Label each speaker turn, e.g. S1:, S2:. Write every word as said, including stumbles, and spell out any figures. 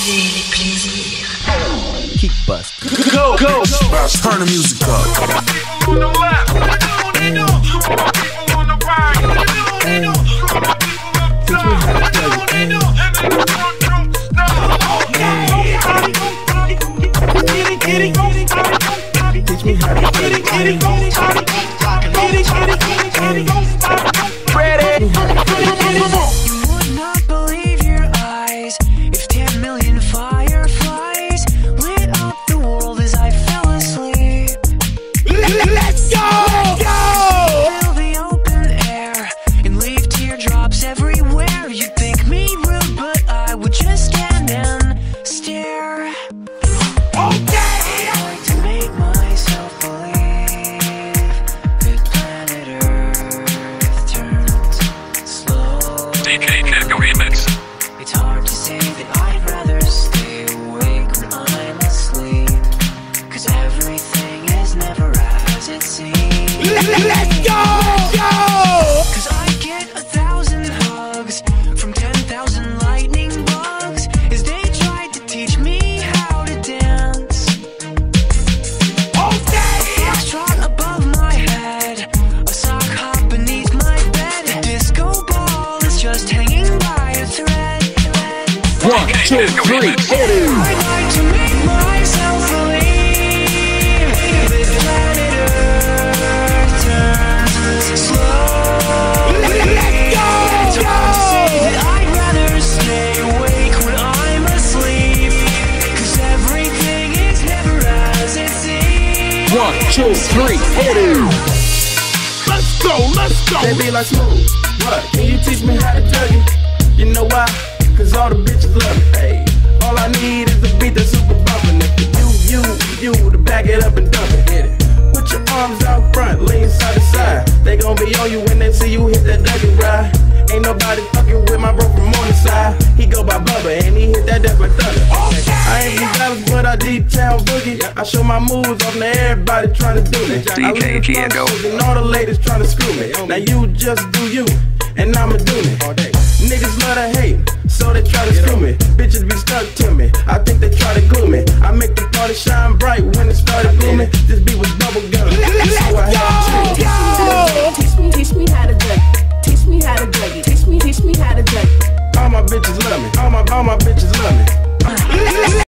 S1: Partagez les plaisirs.
S2: Kick bust.
S3: Go, go, bust. Turn the music up. On the left, on the right,
S2: Teach me how to play it. Teach me how to play it.
S3: Ready?
S4: You would not believe your eyes if ten million fireflies lit up the world as I fell asleep.
S3: Let's go!
S4: Fill the open air and leave teardrops everywhere. You'd think me rude, but I would just stand and stare.
S3: Okay!
S4: I like to make myself believe that planet Earth turns slow.
S5: D J Jago Remix.
S4: It's hard to say that I'd rather stay awake when I'm asleep, 'cause everything is never as it seems.
S3: Let's go! Go!
S4: 'Cause I get a thousand hugs from ten thousand lightning bugs as they tried to teach me how to dance.
S3: Okay!
S4: Foxtrot above my head, a sock hop beneath my bed. A disco ball is just hanging by a thread.
S3: One, two, three, hit it!
S4: I'd like to make myself believe that planet Earth turns slow.
S3: Let's go!
S4: It's hard to say that I'd rather stay awake when I'm asleep, 'cause everything is never as it seems.
S3: One, two, three, hit it! Let's go, let's go!
S2: They be like, Smooth, what? Can you teach me how to tug it? You know why? Cause all the bitches love it. Hey, all I need is the beat that's super bumpin'. If you, you, you to back it up and dump it. Hit it. Put your arms out front, lean side to side. They gon' be on you when they see you hit that Dougie ride. Ain't nobody fucking with my bro from on the side. He go by Bubba and he hit that death like thunder. I ain't from Dallas, but I deep town boogie. I show my moves off to everybody trying to do me.
S5: D J Jago.
S2: And all the ladies trying to screw me. Now you just do you, and I'ma do me. Niggas love to hate, so they try to screw me. Bitches be stuck to me, I think they try to glue me. I make the party shine bright when it started blooming. This beat was bubble gum, so I had